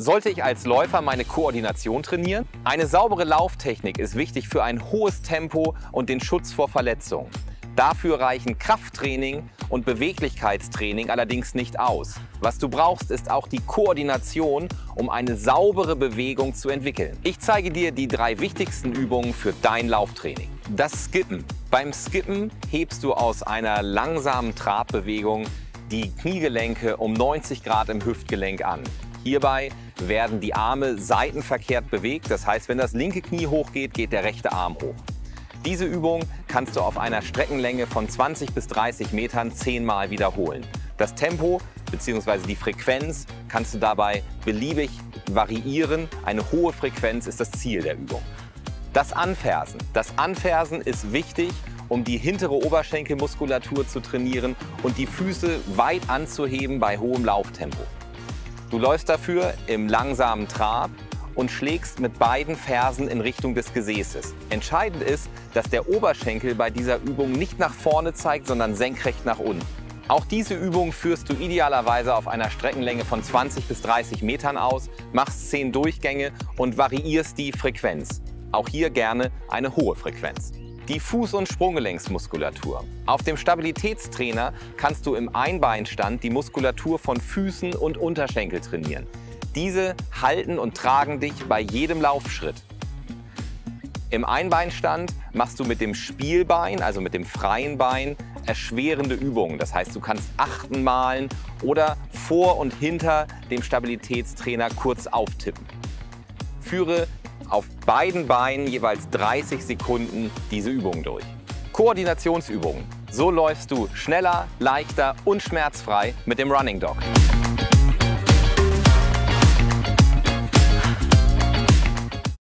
Sollte ich als Läufer meine Koordination trainieren? Eine saubere Lauftechnik ist wichtig für ein hohes Tempo und den Schutz vor Verletzungen. Dafür reichen Krafttraining und Beweglichkeitstraining allerdings nicht aus. Was du brauchst, ist auch die Koordination, um eine saubere Bewegung zu entwickeln. Ich zeige dir die 3 wichtigsten Übungen für dein Lauftraining. Das Skippen. Beim Skippen hebst du aus einer langsamen Trabbewegung die Kniegelenke um 90 Grad im Hüftgelenk an. Hierbei werden die Arme seitenverkehrt bewegt. Das heißt, wenn das linke Knie hochgeht, geht der rechte Arm hoch. Diese Übung kannst du auf einer Streckenlänge von 20 bis 30 Metern 10-mal wiederholen. Das Tempo bzw. die Frequenz kannst du dabei beliebig variieren. Eine hohe Frequenz ist das Ziel der Übung. Das Anfersen. Das Anfersen ist wichtig, um die hintere Oberschenkelmuskulatur zu trainieren und die Füße weit anzuheben bei hohem Lauftempo. Du läufst dafür im langsamen Trab und schlägst mit beiden Fersen in Richtung des Gesäßes. Entscheidend ist, dass der Oberschenkel bei dieser Übung nicht nach vorne zeigt, sondern senkrecht nach unten. Auch diese Übung führst du idealerweise auf einer Streckenlänge von 20 bis 30 Metern aus, machst 10 Durchgänge und variierst die Frequenz. Auch hier gerne eine hohe Frequenz. Die Fuß- und Sprunggelenksmuskulatur. Auf dem Stabilitätstrainer kannst du im Einbeinstand die Muskulatur von Füßen und Unterschenkel trainieren. Diese halten und tragen dich bei jedem Laufschritt. Im Einbeinstand machst du mit dem Spielbein, also mit dem freien Bein, erschwerende Übungen. Das heißt, du kannst Achten malen oder vor und hinter dem Stabilitätstrainer kurz auftippen. Führe auf beiden Beinen jeweils 30 Sekunden diese Übungen durch. Koordinationsübungen. So läufst du schneller, leichter und schmerzfrei mit dem Running Dog.